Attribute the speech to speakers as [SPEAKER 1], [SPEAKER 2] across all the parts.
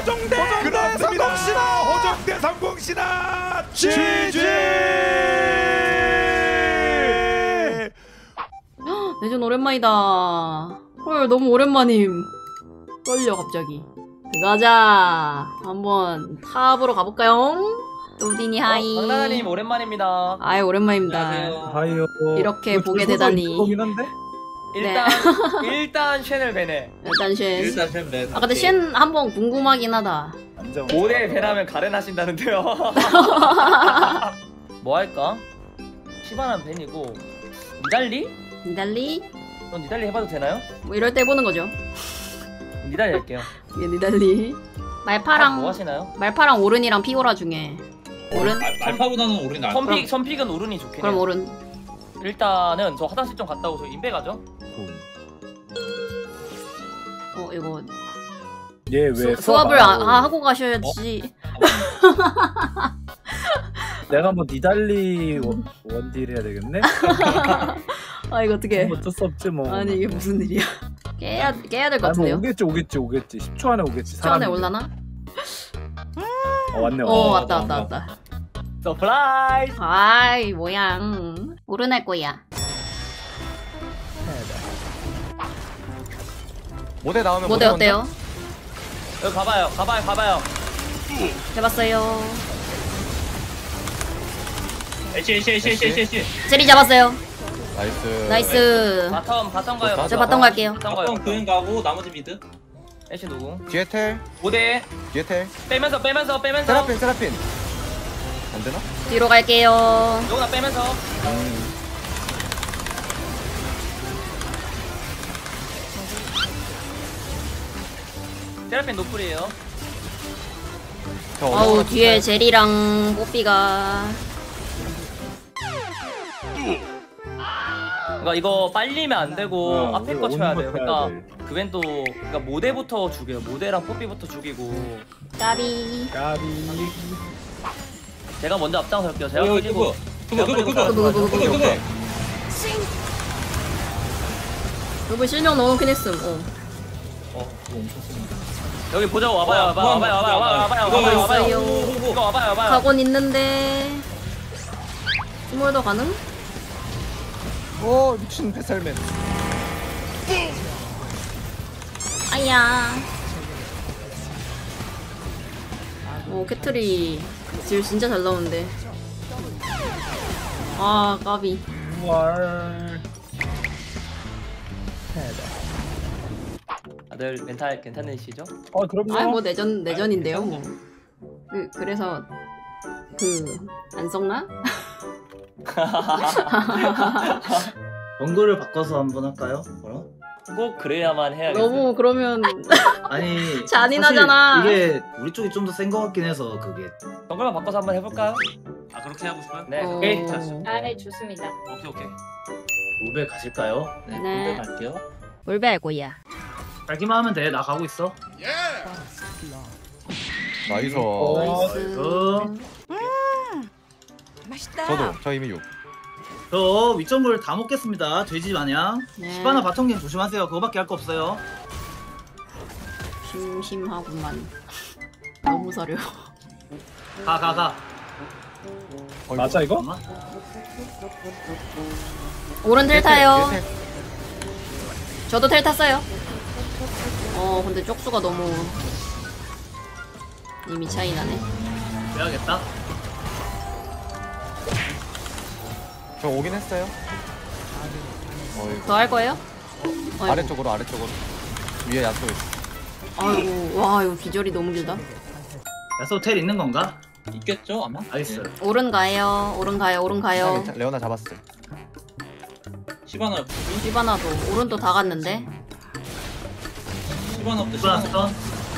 [SPEAKER 1] 호정대 그렇습니다. 호정대 성공신화 GG.
[SPEAKER 2] 내전 오랜만이다. 헐 너무 오랜만임. 떨려 갑자기. 들어가자. 한번 탑으로 가볼까요? 또디니 하이.
[SPEAKER 3] 강나나님 오랜만입니다.
[SPEAKER 2] 아이 오랜만입니다.
[SPEAKER 3] 안녕하세요.
[SPEAKER 4] 하이요.
[SPEAKER 2] 이렇게 보게 되다니.
[SPEAKER 3] 일단 쉔을 배네.
[SPEAKER 2] 일단 쉔.
[SPEAKER 1] 일단 쉔 배.
[SPEAKER 2] 아 근데 쉔 한번 궁금하긴 하다.
[SPEAKER 3] 모델 배라면 가렌하신다는데요. 뭐 할까? 시바나는 벤이고 니달리?
[SPEAKER 2] 니달리?
[SPEAKER 3] 넌 니달리 해봐도 되나요?
[SPEAKER 2] 뭐 이럴 때 보는 거죠.
[SPEAKER 3] 니달리 할게요.
[SPEAKER 2] 이게 니달리. 말파랑
[SPEAKER 3] 뭐 하시나요?
[SPEAKER 2] 말파랑 오른이랑 피오라 중에 오른?
[SPEAKER 1] 말파보다는 오른이 나을
[SPEAKER 3] 선픽은 오른이 좋긴
[SPEAKER 2] 그럼
[SPEAKER 3] 해요.
[SPEAKER 2] 오른.
[SPEAKER 3] 일단은 저 화장실 좀 갔다 오고 저 인베 가죠?
[SPEAKER 2] 이거
[SPEAKER 4] 얘왜
[SPEAKER 2] 수업을 하고 가셔야지.
[SPEAKER 4] 내가 뭐 니달리 원딜 해야 되겠네?
[SPEAKER 2] 아 이거 어떻게?
[SPEAKER 4] 어쩔 수 없지 뭐.
[SPEAKER 2] 아니 이게 무슨 일이야? 깨야 될 것
[SPEAKER 4] 뭐
[SPEAKER 2] 같은데요?
[SPEAKER 4] 오겠지. 10초 안에 오겠지.
[SPEAKER 2] 10초 안에 올라나?
[SPEAKER 4] 왔네.
[SPEAKER 2] 왔다.
[SPEAKER 3] 서프라이즈!
[SPEAKER 2] 아이 모양. 오른할 거야.
[SPEAKER 5] 모델 나오면
[SPEAKER 2] 모델 어때요?
[SPEAKER 3] 여기 가봐요.
[SPEAKER 2] 해봤어요.
[SPEAKER 1] 애쉬.
[SPEAKER 2] 제리 잡았어요.
[SPEAKER 5] 나이스.
[SPEAKER 2] 나이스.
[SPEAKER 3] 바텀 가요.
[SPEAKER 2] 저 바텀 갈게요.
[SPEAKER 3] 바텀 가요.
[SPEAKER 1] 그인 가고 나머지 미드.
[SPEAKER 3] 애쉬 누구?
[SPEAKER 5] 뒤에 텔.
[SPEAKER 3] 모델
[SPEAKER 5] 뒤에 텔.
[SPEAKER 3] 빼면서
[SPEAKER 5] 세라핀. 안 되나?
[SPEAKER 2] 뒤로 갈게요.
[SPEAKER 3] 누구나 빼면서 세라핀 노플이에요.
[SPEAKER 2] 아우 뒤에 제리랑 뽀삐가.
[SPEAKER 3] 그러니까 이거 빨리면 안 되고 앞에 거 쳐야 돼요. 그러니까
[SPEAKER 4] 돼.
[SPEAKER 3] 그웬 또 그러니까 모델부터 죽여요. 모델랑 뽀삐부터 죽이고
[SPEAKER 2] 까비.
[SPEAKER 3] 제가 먼저 앞장설게요. 제가
[SPEAKER 1] 그거.
[SPEAKER 3] 끌리고
[SPEAKER 2] 누구. 누구 실명 넣어놓긴 했음.
[SPEAKER 3] 여기 보자고 와봐요. 이거 와봐요.
[SPEAKER 2] 가곤 있는데. 스몰더 가능?
[SPEAKER 5] 오 미친 뱃살맨.
[SPEAKER 2] 아야. 캐트리 질 진짜 잘 나오는데. 아 까비.
[SPEAKER 3] 다들 멘탈 괜찮으시죠?
[SPEAKER 4] 그럼요.
[SPEAKER 2] 아 뭐 내전인데요 뭐. 그래서 안 썩나?
[SPEAKER 6] 정글을 바꿔서 한번 할까요? 그럼?
[SPEAKER 3] 꼭 그래야만 해야겠어요.
[SPEAKER 2] 너무 그러면
[SPEAKER 6] 아니
[SPEAKER 2] 잔인하잖아.
[SPEAKER 6] 사실 이게 우리 쪽이 좀 더 센 거 같긴 해서 그게
[SPEAKER 3] 정글만 바꿔서 한번 해볼까요?
[SPEAKER 1] 그렇게 하고 싶어요?
[SPEAKER 3] 네.
[SPEAKER 1] 오케이.
[SPEAKER 7] 네 좋습니다.
[SPEAKER 1] 오케이.
[SPEAKER 6] 울베 가실까요?
[SPEAKER 2] 네.
[SPEAKER 6] 울베 갈게요.
[SPEAKER 2] 울베 할 거야.
[SPEAKER 6] 갈기만 하면 돼. 나 가고 있어.
[SPEAKER 5] 나이스.
[SPEAKER 7] 맛있다.
[SPEAKER 5] 저 이미 6.
[SPEAKER 6] 저 윗정글 다 먹겠습니다. 돼지 마냥.
[SPEAKER 2] 네.
[SPEAKER 6] 시바나 바텀갱 조심하세요. 그거밖에 할 거 없어요.
[SPEAKER 2] 심심하구만. 너무 사려.
[SPEAKER 6] 가.
[SPEAKER 4] 맞아 이거?
[SPEAKER 6] 잠깐만.
[SPEAKER 2] 오른 텔 타요. 저도 텔 탔어요. 근데 쪽수가 너무 이미 차이 나네.
[SPEAKER 6] 해야겠다.
[SPEAKER 5] 저 오긴 했어요.
[SPEAKER 2] 더 할 거예요?
[SPEAKER 5] 아래쪽으로. 위에 야쏘 있어.
[SPEAKER 2] 아이고 와 이거 기절이 너무 길다.
[SPEAKER 6] 야소 텔 있는 건가?
[SPEAKER 1] 있겠죠 아마?
[SPEAKER 6] 나이스.
[SPEAKER 2] 오른 가요.
[SPEAKER 5] 레오나 잡았어.
[SPEAKER 1] 시바나
[SPEAKER 2] 디바나도 오른도 다 갔는데.
[SPEAKER 1] 시바나부터
[SPEAKER 6] 시바나 스턴.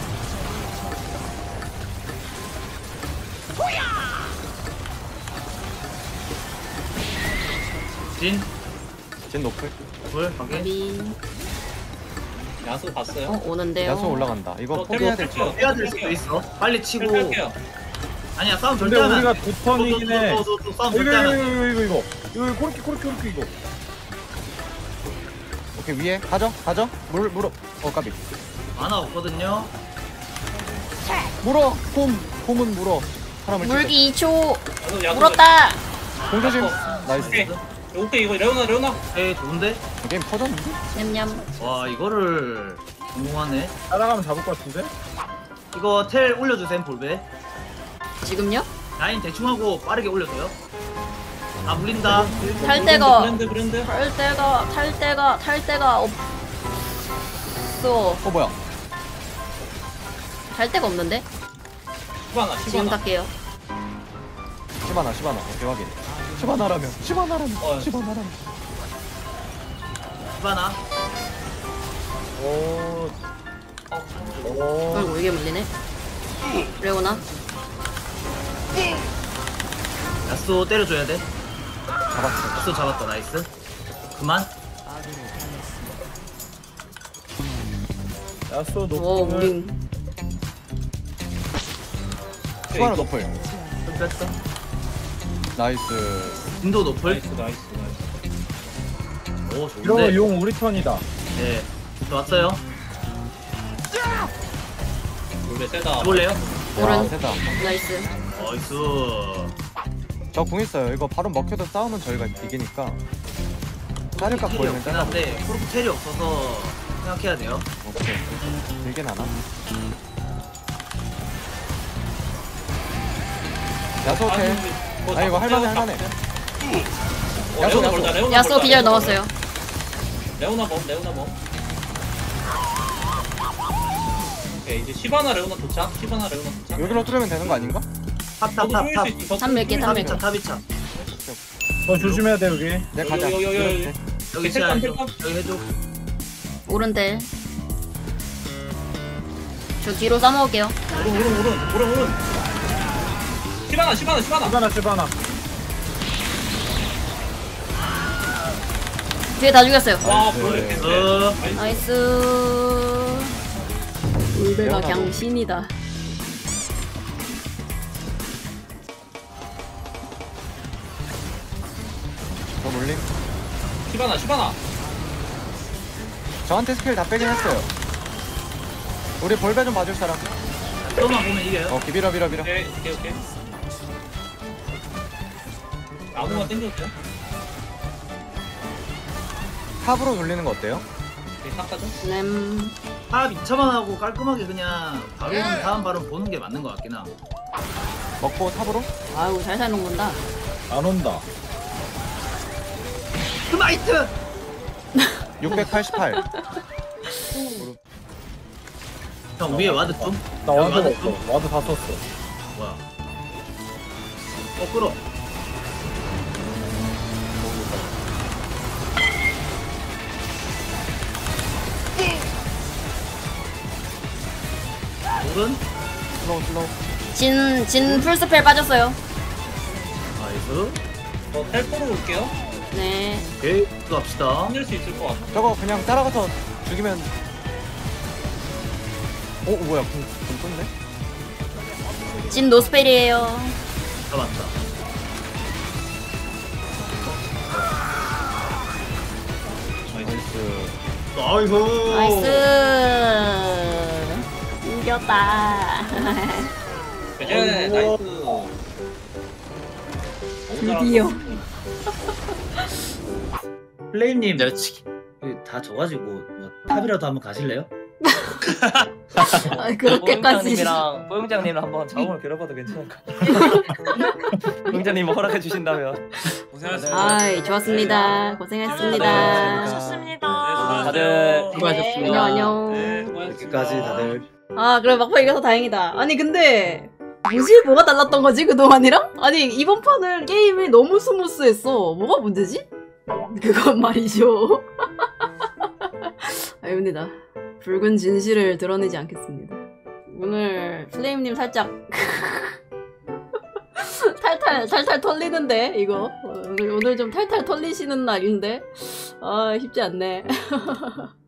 [SPEAKER 5] 진 노플.
[SPEAKER 6] 불 확인.
[SPEAKER 2] 비
[SPEAKER 1] 야수 봤어요?
[SPEAKER 2] 오는데요.
[SPEAKER 5] 야쏘 올라간다. 이거
[SPEAKER 1] 텔
[SPEAKER 5] 포기해야 될지.
[SPEAKER 1] 할게요.
[SPEAKER 6] 해야 될 수도 있어. 빨리 치고.
[SPEAKER 1] 할게요.
[SPEAKER 6] 아니야 싸움
[SPEAKER 4] 근데
[SPEAKER 6] 절대 하면.
[SPEAKER 4] 우리가 두 턴이긴 해.
[SPEAKER 6] 또 싸움 절대 하면.
[SPEAKER 4] 이거 코르키 이거.
[SPEAKER 5] 오케이 위에 가죠. 까비.
[SPEAKER 6] 만화 없거든요.
[SPEAKER 5] 물어. 곰은 물어. 사람을
[SPEAKER 2] 물기 2초.
[SPEAKER 1] 야수
[SPEAKER 2] 물었다.
[SPEAKER 5] 공 조심. 나이스.
[SPEAKER 1] 오케이 이거 레오나.
[SPEAKER 6] 에이 좋은데?
[SPEAKER 5] 게임 터졌는데?
[SPEAKER 2] 냠냠.
[SPEAKER 6] 와 이거를 성공하네.
[SPEAKER 4] 따라가면 잡을 것 같은데?
[SPEAKER 6] 이거 텔 올려주셈 볼배.
[SPEAKER 2] 지금요?
[SPEAKER 6] 라인 대충 하고 빠르게 올려줘요. 아 물린다.
[SPEAKER 2] 탈 데가
[SPEAKER 1] 브랜드.
[SPEAKER 2] 탈 데가 없어.
[SPEAKER 5] 뭐야?
[SPEAKER 2] 탈 데가 없는데? 지금
[SPEAKER 1] 시바나.
[SPEAKER 2] 탈게요.
[SPEAKER 5] 시바나. 오케이 확인. 시바나라면.
[SPEAKER 6] 시바나.
[SPEAKER 4] 오.
[SPEAKER 2] 아이고 이게 물리네. 레오나.
[SPEAKER 6] 야수 때려줘야 돼.
[SPEAKER 5] 잡았어.
[SPEAKER 6] 야수 잡았다. 나이스. 그만.
[SPEAKER 4] 야수
[SPEAKER 2] 오
[SPEAKER 4] 높은
[SPEAKER 2] 우리
[SPEAKER 5] 시바나 노플.
[SPEAKER 6] 좀 뺐다.
[SPEAKER 5] 나이스.
[SPEAKER 6] 인도 노플.
[SPEAKER 1] 나이스.
[SPEAKER 6] 오
[SPEAKER 4] 이러면
[SPEAKER 6] 좋은데.
[SPEAKER 4] 용 우리 턴이다.
[SPEAKER 6] 네. 좋았어요.
[SPEAKER 1] 원래 세다.
[SPEAKER 6] 해볼래요?
[SPEAKER 5] 와
[SPEAKER 2] 오른.
[SPEAKER 5] 세다.
[SPEAKER 2] 나이스.
[SPEAKER 6] 나이스.
[SPEAKER 5] 저 궁 있어요. 이거 바로 먹혀도 싸우면 저희가 이기니까. 자를까
[SPEAKER 6] 텔이
[SPEAKER 5] 보이면
[SPEAKER 6] 없긴
[SPEAKER 5] 잘라.
[SPEAKER 6] 한데 프로프 텔이 없어서 생각해야 돼요.
[SPEAKER 5] 오케이. 길게 나나? 야소 텔. 아 이거 할만해.
[SPEAKER 1] 레오나 걸자. 레오나.
[SPEAKER 2] 야쏘
[SPEAKER 1] 걸자,
[SPEAKER 2] 기절
[SPEAKER 1] 레오나
[SPEAKER 2] 넣었어요.
[SPEAKER 1] 걸자. 레오나 범. 오케이 이제 시바나 레오나 도착.
[SPEAKER 5] 여기로 뚫으면 되는 거 아닌가?
[SPEAKER 6] 탑탑탑
[SPEAKER 1] 저도
[SPEAKER 6] 탑.
[SPEAKER 1] 뚫을 수 있어.
[SPEAKER 2] 300개 300개.
[SPEAKER 6] 탑이차.
[SPEAKER 4] 더 조심해야 돼 여기.
[SPEAKER 5] 네 가자.
[SPEAKER 1] 여기.
[SPEAKER 6] 여기
[SPEAKER 1] 텔
[SPEAKER 6] 해줘.
[SPEAKER 1] 탑.
[SPEAKER 6] 여기 해줘.
[SPEAKER 2] 오른데. 저 뒤로 싸먹을게요.
[SPEAKER 1] 오른. 시바나.
[SPEAKER 4] 시바나.
[SPEAKER 2] 뒤에 다 죽였어요.
[SPEAKER 1] 와
[SPEAKER 5] 나이스.
[SPEAKER 1] 볼래 캔데.
[SPEAKER 2] 나이스. 울베가
[SPEAKER 5] 레오나도.
[SPEAKER 2] 그냥 신이다.
[SPEAKER 5] 저 물림.
[SPEAKER 1] 시바나.
[SPEAKER 5] 저한테 스킬 다 빼긴 했어요. 우리 볼배 좀 봐줄 사람.
[SPEAKER 6] 또만 보면 이겨요.
[SPEAKER 5] 밀어.
[SPEAKER 1] 오케이. 아무나 땡겨올게요.
[SPEAKER 5] 탑으로 돌리는 거 어때요?
[SPEAKER 1] 오케이 탑 가죠.
[SPEAKER 2] 램.
[SPEAKER 6] 탑 2차만 하고 깔끔하게 그냥 바론 다음 바론 보는 게 맞는 것 같긴 함.
[SPEAKER 5] 먹고 탑으로?
[SPEAKER 2] 아유 살살 녹는다.
[SPEAKER 4] 안 온다.
[SPEAKER 6] 그마이트!
[SPEAKER 5] 688.
[SPEAKER 6] 형 위에 와드 좀?
[SPEAKER 4] 나
[SPEAKER 6] 여기
[SPEAKER 4] 와드
[SPEAKER 6] 와드
[SPEAKER 4] 없어.
[SPEAKER 6] 좀?
[SPEAKER 4] 와드 다 썼어.
[SPEAKER 6] 뭐야? 끌어. 오른?
[SPEAKER 5] 슬로우.
[SPEAKER 2] 진 풀스펠 빠졌어요.
[SPEAKER 6] 나이스.
[SPEAKER 1] 저 텔포로 올게요.
[SPEAKER 2] 네.
[SPEAKER 6] 오케이. 또 갑시다.
[SPEAKER 1] 힘낼 수 있을 것 같아.
[SPEAKER 5] 저거 그냥 따라가서 죽이면. 오 뭐야 궁 떴네?
[SPEAKER 2] 진 노스펠이에요.
[SPEAKER 6] 잡았다.
[SPEAKER 5] 나이스.
[SPEAKER 6] 나이스.
[SPEAKER 2] 나이스. 이겼다.
[SPEAKER 1] 이제 나이스.
[SPEAKER 2] 드디어.
[SPEAKER 6] 플레임님 내려치기. 여기 다 져가지고 뭐 탑이라도 한번 가실래요?
[SPEAKER 2] 아, 그렇게까지.
[SPEAKER 3] 뽀용장님이랑 한번 자웅을 겨뤄봐도 괜찮을까? 뽀용장님 허락해 주신다면.
[SPEAKER 1] 고생하셨습니다.
[SPEAKER 2] 아이 좋았습니다. 고생했습니다.
[SPEAKER 7] 좋습니다.
[SPEAKER 3] 다들
[SPEAKER 6] 수고하셨습니다.
[SPEAKER 2] 안녕.
[SPEAKER 1] 네, 수고하셨습니다.
[SPEAKER 6] 여기까지 다들.
[SPEAKER 2] 아 그래 막판 이겨서 다행이다. 아니 근데 뭐지? 뭐가 달랐던 거지 그동안이랑? 아니 이번 판은 게임이 너무 스무스했어. 뭐가 문제지? 그건 말이죠. 아닙니다. 붉은 진실을 드러내지 않겠습니다. 오늘 플레임님 살짝 탈탈 털리는데 이거 오늘 좀 탈탈 털리시는 날인데 아 쉽지 않네.